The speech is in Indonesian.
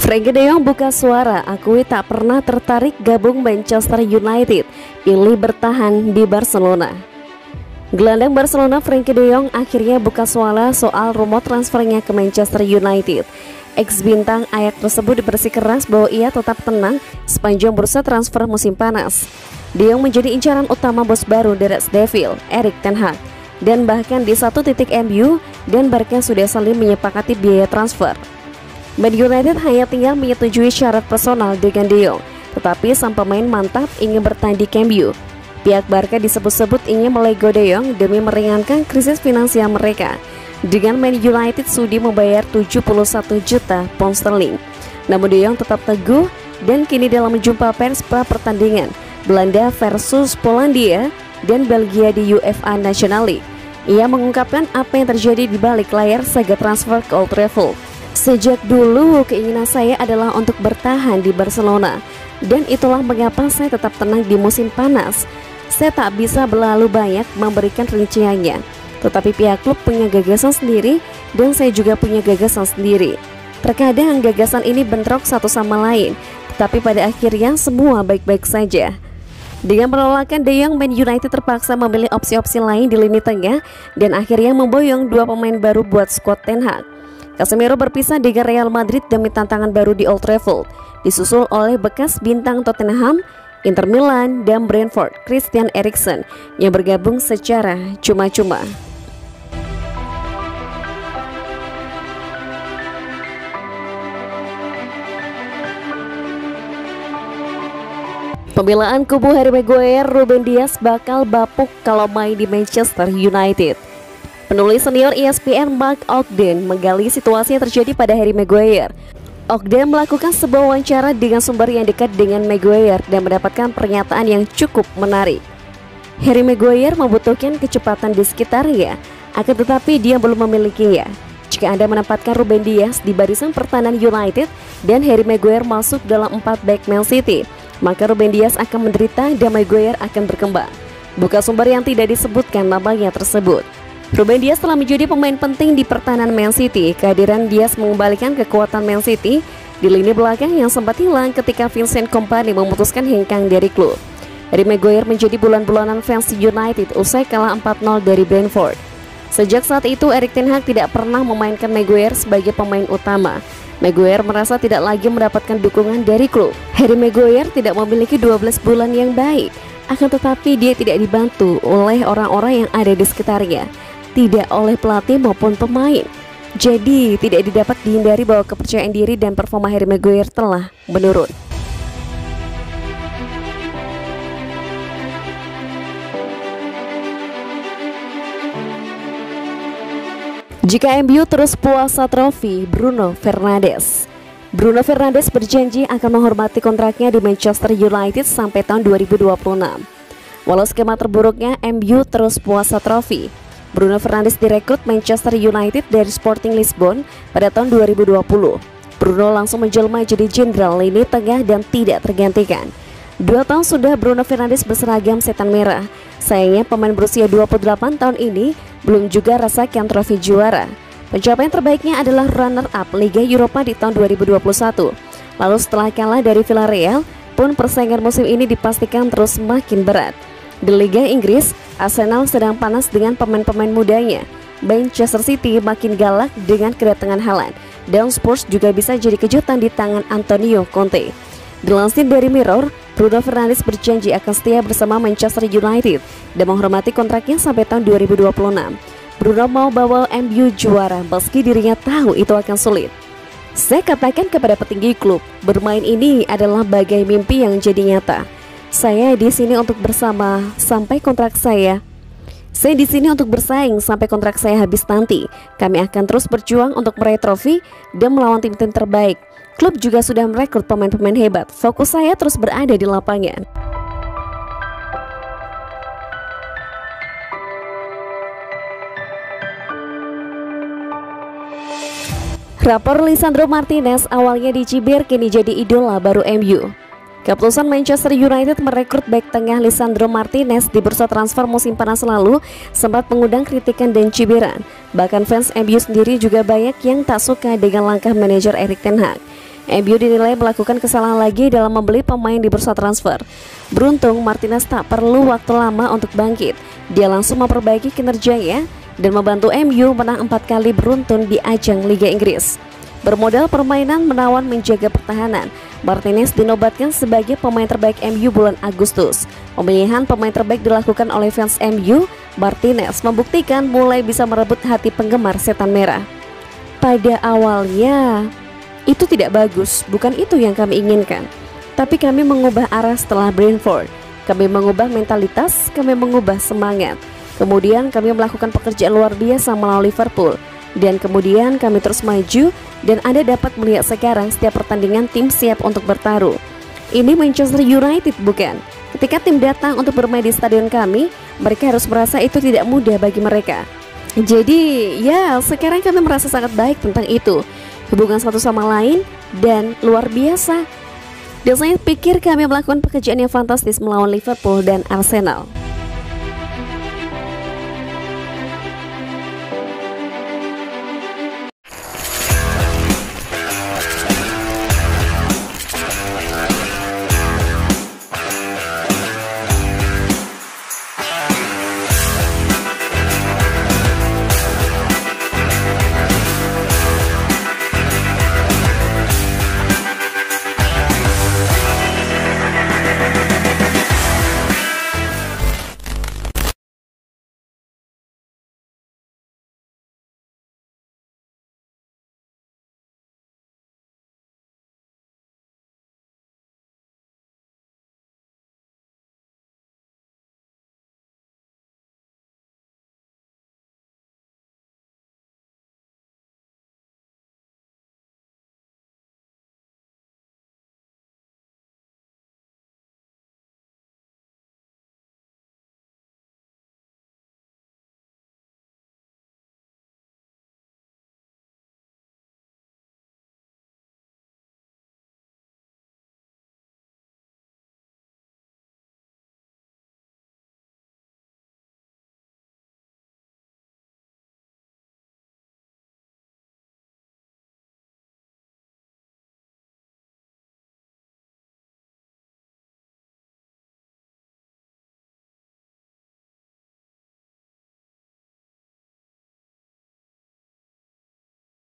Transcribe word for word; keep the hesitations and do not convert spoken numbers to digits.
Frenkie de Jong buka suara, akui tak pernah tertarik gabung Manchester United, pilih bertahan di Barcelona. Gelandang Barcelona Frenkie de Jong akhirnya buka suara soal rumor transfernya ke Manchester United. Ex-bintang Ajax tersebut bersikeras bahwa ia tetap tenang sepanjang bursa transfer musim panas. De Jong menjadi incaran utama bos baru The Red Devils, Erik ten Hag, dan bahkan di satu titik M U dan Barca sudah saling menyepakati biaya transfer. Man United hanya tinggal menyetujui syarat personal dengan De Jong, tetapi sang pemain mantap ingin bertahan di Camp Nou. Pihak Barca disebut-sebut ingin melego De Jong demi meringankan krisis finansial mereka, dengan Man United sudi membayar tujuh puluh satu juta pound sterling. Namun De Jong tetap teguh dan kini dalam jumpa pers pra pertandingan Belanda versus Polandia dan Belgia di UEFA National League, ia mengungkapkan apa yang terjadi di balik layar saga transfer ke Old Trafford. Sejak dulu keinginan saya adalah untuk bertahan di Barcelona, dan itulah mengapa saya tetap tenang di musim panas. Saya tak bisa berlalu banyak memberikan rinciannya, tetapi pihak klub punya gagasan sendiri dan saya juga punya gagasan sendiri. Terkadang gagasan ini bentrok satu sama lain, tetapi pada akhirnya semua baik-baik saja. Dengan penolakan De Jong, Man United terpaksa memilih opsi-opsi lain di lini tengah dan akhirnya memboyong dua pemain baru buat skuad Ten Hag. Casemiro berpisah dengan Real Madrid demi tantangan baru di Old Trafford, disusul oleh bekas bintang Tottenham, Inter Milan, dan Brentford, Christian Eriksen, yang bergabung secara cuma-cuma. Pembelaan kubu Harry Maguire, Ruben Dias bakal bapuk kalau main di Manchester United. Penulis senior E S P N Mark Ogden menggali situasi yang terjadi pada Harry Maguire. Ogden melakukan sebuah wawancara dengan sumber yang dekat dengan Maguire dan mendapatkan pernyataan yang cukup menarik. Harry Maguire membutuhkan kecepatan di sekitarnya, akan tetapi dia belum memilikinya. Jika Anda menempatkan Ruben Dias di barisan pertahanan United dan Harry Maguire masuk dalam empat back Man City, maka Ruben Dias akan menderita dan Maguire akan berkembang. Bukan sumber yang tidak disebutkan namanya tersebut. Ruben Dias telah menjadi pemain penting di pertahanan Man City. Kehadiran Dias mengembalikan kekuatan Man City di lini belakang yang sempat hilang ketika Vincent Kompany memutuskan hengkang dari klub. Harry Maguire menjadi bulan-bulanan fans United usai kalah empat nol dari Brentford. Sejak saat itu, Erik ten Hag tidak pernah memainkan Maguire sebagai pemain utama. Maguire merasa tidak lagi mendapatkan dukungan dari klub. Harry Maguire tidak memiliki dua belas bulan yang baik, akan tetapi dia tidak dibantu oleh orang-orang yang ada di sekitarnya, tidak oleh pelatih maupun pemain. Jadi tidak didapat dihindari bahwa kepercayaan diri dan performa Harry Maguire telah menurun. Jika M U terus puasa trofi, Bruno Fernandes. Bruno Fernandes berjanji akan menghormati kontraknya di Manchester United sampai tahun dua ribu dua puluh enam. Walau skema terburuknya M U terus puasa trofi, Bruno Fernandes direkrut Manchester United dari Sporting Lisbon pada tahun dua ribu dua puluh. Bruno langsung menjelma jadi jenderal lini tengah dan tidak tergantikan. Dua tahun sudah Bruno Fernandes berseragam setan merah. Sayangnya pemain berusia dua puluh delapan tahun ini belum juga rasakan trofi juara. Pencapaian terbaiknya adalah runner-up Liga Eropa di tahun dua ribu dua puluh satu. Lalu setelah kalah dari Villarreal pun persaingan musim ini dipastikan terus semakin berat. Di Liga Inggris, Arsenal sedang panas dengan pemain-pemain mudanya. Manchester City makin galak dengan kedatangan Haaland, dan Spurs juga bisa jadi kejutan di tangan Antonio Conte. Dilansir dari Mirror, Bruno Fernandes berjanji akan setia bersama Manchester United dan menghormati kontraknya sampai tahun dua ribu dua puluh enam. Bruno mau bawa M U juara meski dirinya tahu itu akan sulit. Saya katakan kepada petinggi klub, bermain ini adalah bagai mimpi yang jadi nyata. Saya di sini untuk bersama sampai kontrak saya. Saya di sini untuk bersaing sampai kontrak saya habis nanti. Kami akan terus berjuang untuk meraih trofi dan melawan tim-tim terbaik. Klub juga sudah merekrut pemain-pemain hebat. Fokus saya terus berada di lapangan. Rapor Lisandro Martinez awalnya dicibir kini jadi idola baru M U. Keputusan Manchester United merekrut bek tengah Lisandro Martinez di bursa transfer musim panas lalu sempat mengundang kritikan dan cibiran. Bahkan fans M U sendiri juga banyak yang tak suka dengan langkah manajer Erik ten Hag. M U dinilai melakukan kesalahan lagi dalam membeli pemain di bursa transfer. Beruntung Martinez tak perlu waktu lama untuk bangkit. Dia langsung memperbaiki kinerjanya dan membantu M U menang empat kali beruntun di ajang Liga Inggris. Bermodal permainan menawan menjaga pertahanan, Martinez dinobatkan sebagai pemain terbaik M U bulan Agustus. Pemilihan pemain terbaik dilakukan oleh fans M U. Martinez membuktikan mulai bisa merebut hati penggemar setan merah. Pada awalnya itu tidak bagus, bukan itu yang kami inginkan. Tapi kami mengubah arah setelah Brentford. Kami mengubah mentalitas, kami mengubah semangat. Kemudian kami melakukan pekerjaan luar biasa melawan Liverpool. Dan kemudian kami terus maju dan Anda dapat melihat sekarang setiap pertandingan tim siap untuk bertaruh. Ini Manchester United bukan? Ketika tim datang untuk bermain di stadion kami, mereka harus merasa itu tidak mudah bagi mereka. Jadi ya sekarang kami merasa sangat baik tentang itu. Hubungan satu sama lain dan luar biasa. Dan saya pikir kami melakukan pekerjaan yang fantastis melawan Liverpool dan Arsenal.